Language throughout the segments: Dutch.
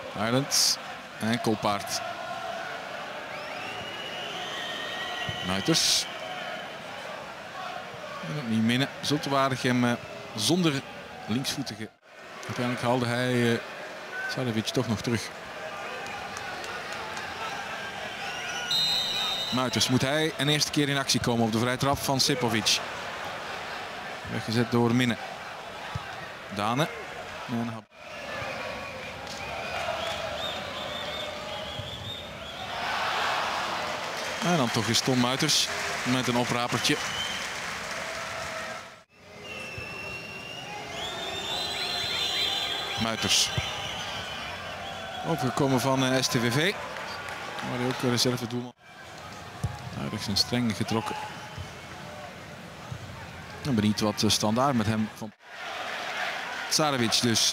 Island en Kolpaard. Muiters. En ook niet minnen. Zultuwaardigem zonder linksvoetige. Uiteindelijk haalde hij Sarevic toch nog terug. Muiters, moet hij een eerste keer in actie komen op de vrije trap van Sepovic. Weggezet door Minne. Dane. En dan toch is Tom Muiters met een oprapertje. Muiters. Overgekomen van STVV. Waar hij ook reserve doelman. Aardig zijn streng getrokken. En benieuwd wat standaard met hem van Sarevic dus.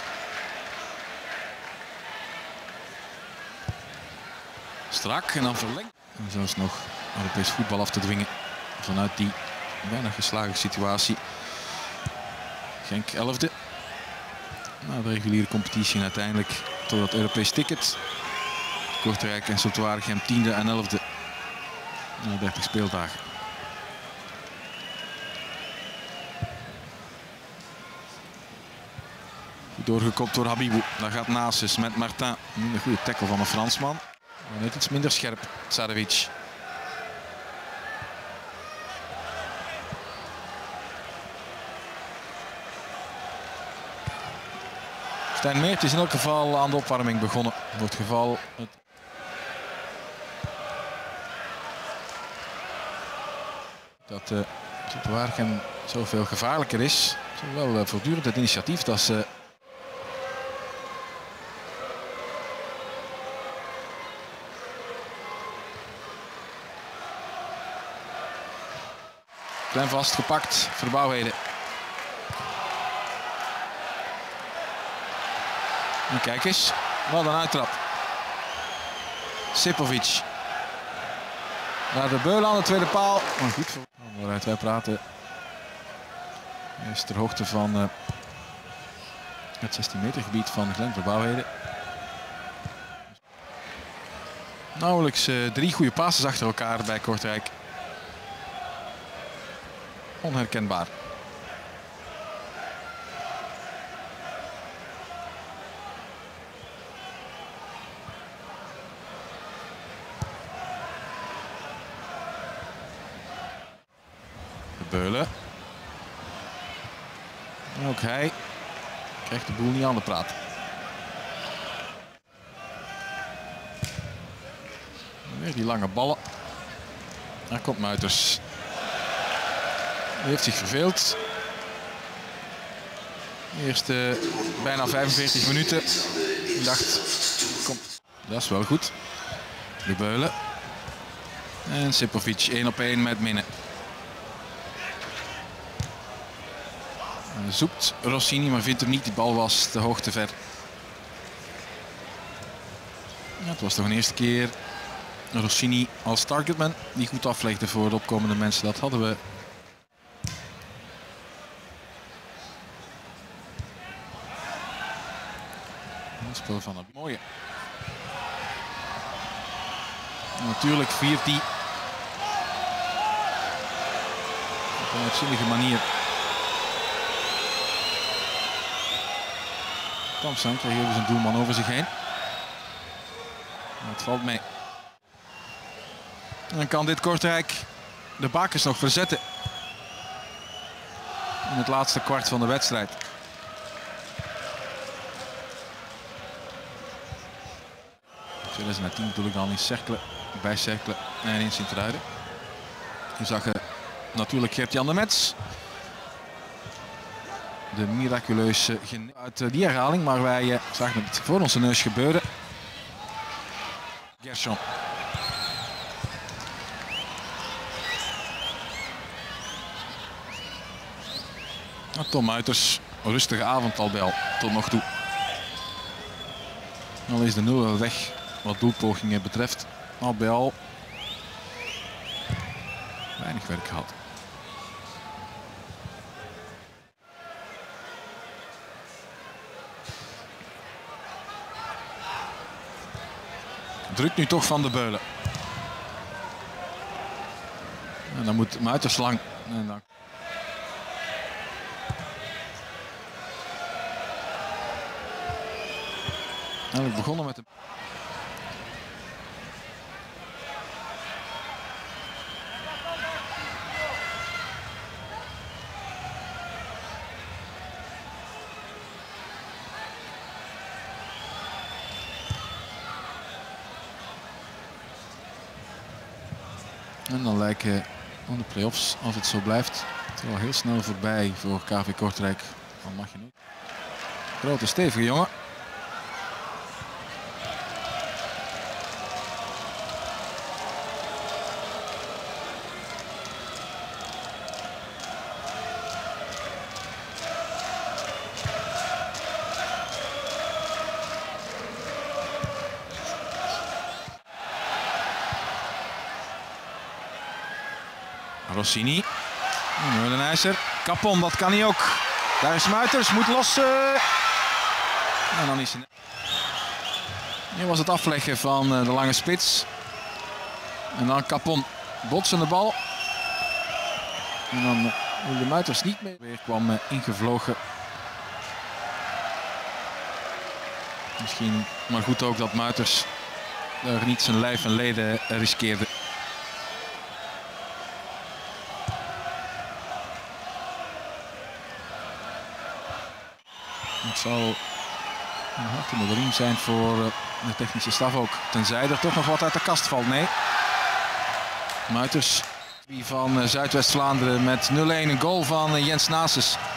Strak en dan verlengd. En zelfs nog Europees voetbal af te dwingen vanuit die bijna geslagen situatie. Genk 11e. Na de reguliere competitie en uiteindelijk tot het Europees ticket. Kortrijk en Zultuwaardigem 10e en 11e. Na 30 speeldagen. Goed doorgekopt door Habibou. Daar gaat Nasus met Martin. Een goede tackle van een Fransman. Net iets minder scherp, Sarevic. Stijn Meert is in elk geval aan de opwarming begonnen. Voor het geval dat Zultuwaardigem zoveel gevaarlijker is. Zowel voortdurend het initiatief dat ze klein vastgepakt, Verbouwheden. En kijk eens, wat een uittrap. Sepovic. Naar de Beul aan de tweede paal. Maar goed, waaruit wij praten is ter hoogte van het 16 meter gebied van Glenn Verbouwheden. Nauwelijks 3 goede passes achter elkaar bij Kortrijk. Onherkenbaar. De Beulen. En ook hij krijgt de boel niet aan de praat. Weer die lange ballen. Daar komt Muiters. Hij heeft zich verveeld. De eerste bijna 45 minuten. Ik dacht, kom, dat is wel goed. De Beulen. En Sepovic 1 op 1 met Minne. Zoekt Rossini, maar vindt hem niet. Die bal was te hoog te ver. Ja, het was toch een eerste keer Rossini als targetman die goed aflegde voor de opkomende mensen. Dat hadden we. Een spel van een mooie. Natuurlijk viert hij op een uitzinnige manier. Thompson krijgt even zijn doelman over zich heen. Het valt mee. En dan kan dit Kortrijk de bakens nog verzetten. In het laatste kwart van de wedstrijd. In 2010 natuurlijk dan in Cerkelen, bij Cerkelen en in Sint-Truiden. Je zag natuurlijk Gert-Jan de Mets. De miraculeuze uit die herhaling, maar wij zagen het voor onze neus gebeuren. Gershon. Tom Muiters, een rustige avond al bij tot nog toe. Al is de 0 weg wat doelpogingen betreft. Al bij al weinig werk gehad. Drukt nu toch Van de Beulen. En dan moet Muiters lang. En dan... Eigenlijk begonnen met de... En dan lijken de play-offs, als het zo blijft, het wel heel snel voorbij voor KV Kortrijk. Dan mag je niet. Grote stevige jongen. Rossini. Meulenijzer. Capon, dat kan hij ook. Daar is Muiters, moet lossen. En dan is hij... Nu was het afleggen van de lange spits. En dan Capon. Botsende bal. En dan de Muiters niet meer. Weer kwam ingevlogen. Misschien, maar goed ook dat Muiters er niet zijn lijf en leden riskeerde. Het zal een hart in de riem zijn voor de technische staf ook. Tenzij er toch nog wat uit de kast valt. Nee. Muiters van Zuidwest-Vlaanderen met 0-1, een goal van Jens Nases.